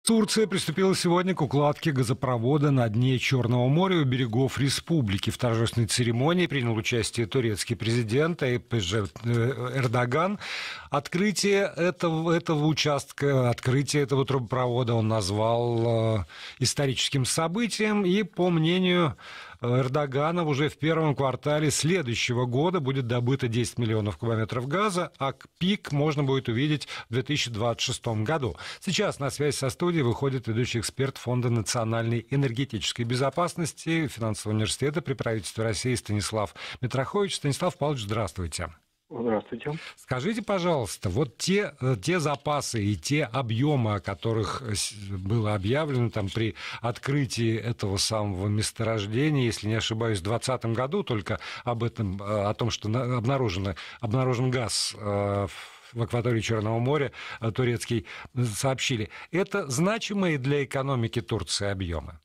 Турция приступила сегодня к укладке газопровода на дне Черного моря у берегов республики. В торжественной церемонии принял участие турецкий президент Тайип Эрдоган. Открытие этого участка, открытие этого трубопровода он назвал историческим событием. И, по мнению Эрдогана, уже в первом квартале следующего года будет добыто 10 миллионов кубометров газа, а пик можно будет увидеть в 2026 году. Сейчас на связь со студией выходит ведущий эксперт Фонда национальной энергетической безопасности Финансового университета при правительстве России Станислав Митрохович. Станислав Павлович, здравствуйте. Здравствуйте. Скажите, пожалуйста, вот те запасы и те объемы, о которых было объявлено там при открытии этого самого месторождения, если не ошибаюсь, в 2020 году, только о том, что обнаружен газ в акватории Черного моря, турецкий, сообщили. Это значимые для экономики Турции объемы?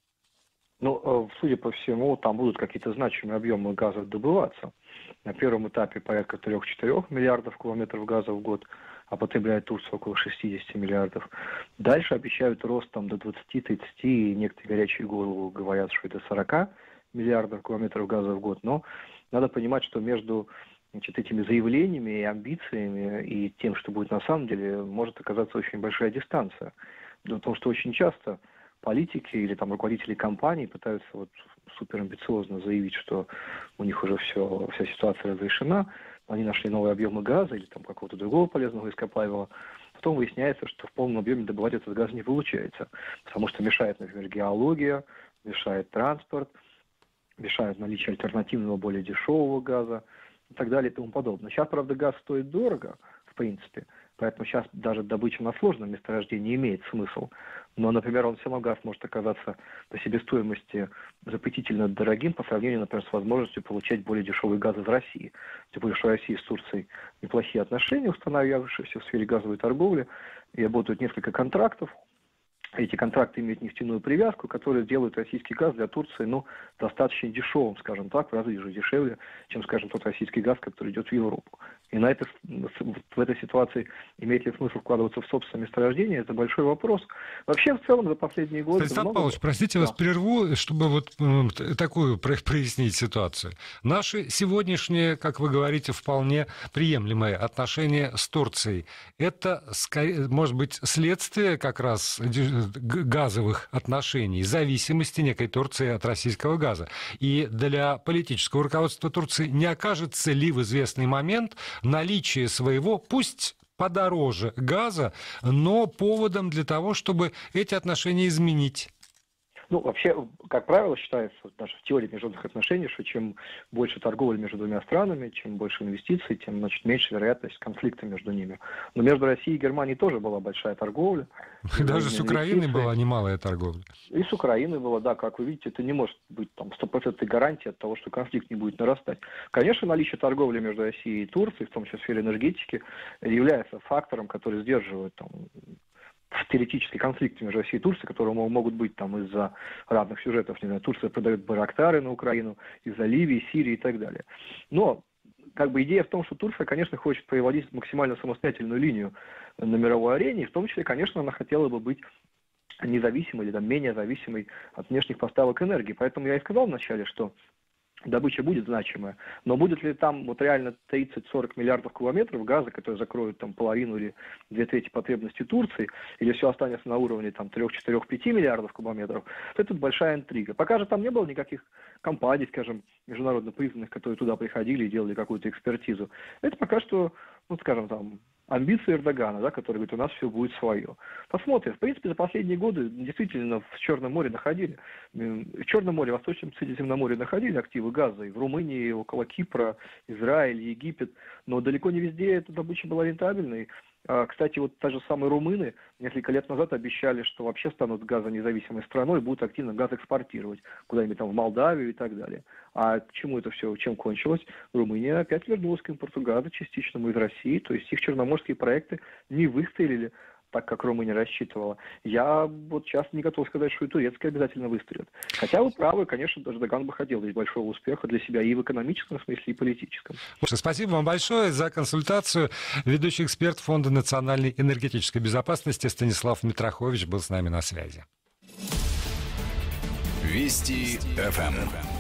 Ну, судя по всему, там будут какие-то значимые объемы газа добываться. На первом этапе порядка 3-4 миллиардов кубометров газа в год, а потребляет Турция около 60 миллиардов. Дальше обещают рост там до 20-30, и некоторые горячие головы говорят, что это 40 миллиардов кубометров газа в год. Но надо понимать, что между этими заявлениями и амбициями и тем, что будет на самом деле, может оказаться очень большая дистанция. Дело в том, что очень часто политики или там руководители компаний пытаются вот суперамбициозно заявить, что у них уже вся ситуация разрешена, они нашли новые объемы газа или там какого-то другого полезного ископаемого. Потом выясняется, что в полном объеме добывать этот газ не получается, потому что мешает, например, геология, мешает транспорт, мешает наличие альтернативного, более дешевого газа и так далее и тому подобное. Сейчас, правда, газ стоит дорого, в принципе, поэтому сейчас даже добыча на сложном месторождении имеет смысл. Но, например, он все равно газ может оказаться по себестоимости запретительно дорогим по сравнению, например, с возможностью получать более дешевый газ из России. Тем более, что Россия с Турцией неплохие отношения, устанавливавшиеся в сфере газовой торговли, и работают несколько контрактов. Эти контракты имеют нефтяную привязку, которая делает российский газ для Турции, достаточно дешевым, скажем так, в разы дешевле, чем, скажем, тот российский газ, который идет в Европу. И в этой ситуации имеет ли смысл вкладываться в собственное месторождение, это большой вопрос. Вообще, в целом, за последние годы... Станислав Павлович, простите, вас прерву, чтобы такую прояснить ситуацию. Наши сегодняшние, как вы говорите, вполне приемлемые отношения с Турцией, это, может быть, следствие как раз газовых отношений, зависимости некой Турции от российского газа. И для политического руководства Турции не окажется ли в известный момент наличие своего, пусть подороже газа, но поводом для того, чтобы эти отношения изменить? Вообще, как правило, считается, даже в теории международных отношений, что чем больше торговли между двумя странами, чем больше инвестиций, тем, меньше вероятность конфликта между ними. Но между Россией и Германией тоже была большая торговля. Даже с Украиной была немалая торговля. И с Украиной была, да, как вы видите, это не может быть там 100% гарантией от того, что конфликт не будет нарастать. Конечно, наличие торговли между Россией и Турцией, в том числе в сфере энергетики, является фактором, который сдерживает теоретические конфликты между Россией и Турцией, которые могут быть там из-за разных сюжетов. Не знаю, Турция продает байрактары на Украину, из-за Ливии, Сирии и так далее. Но идея в том, что Турция, конечно, хочет проводить максимально самостоятельную линию на мировой арене, и в том числе, конечно, она хотела бы быть независимой или менее зависимой от внешних поставок энергии. Поэтому я и сказал вначале, что добыча будет значимая, но будет ли там реально 30-40 миллиардов кубометров газа, которые закроют там половину или 2/3 потребностей Турции, или все останется на уровне там 3-4-5 миллиардов кубометров, то это большая интрига. Пока же там не было никаких компаний, скажем, международно признанных, которые туда приходили и делали какую-то экспертизу. Это пока что, амбиции Эрдогана, да, который говорит, у нас все будет свое. Посмотрим. В принципе, за последние годы действительно в Черном море находили, в Черном море, в Восточном Средиземноморье находили активы газа, и в Румынии, около Кипра, Израиль, Египет, но далеко не везде эта добыча была рентабельной. Кстати, те же самые румыны несколько лет назад обещали, что вообще станут газонезависимой страной и будут активно газ экспортировать куда-нибудь там в Молдавию и так далее. А к чему это все, чем кончилось? Румыния опять вернулась к импорту газа частичному из России, то есть их черноморские проекты не выстрелили. так как Румыния рассчитывала. Я вот сейчас не готов сказать, что и турецкая обязательно выстрелит. Хотя вы правы, конечно, Эрдоган бы хотел здесь большого успеха для себя и в экономическом смысле, и политическом. Спасибо вам большое за консультацию. Ведущий эксперт Фонда национальной энергетической безопасности Станислав Митрохович был с нами на связи. Вести ФМ.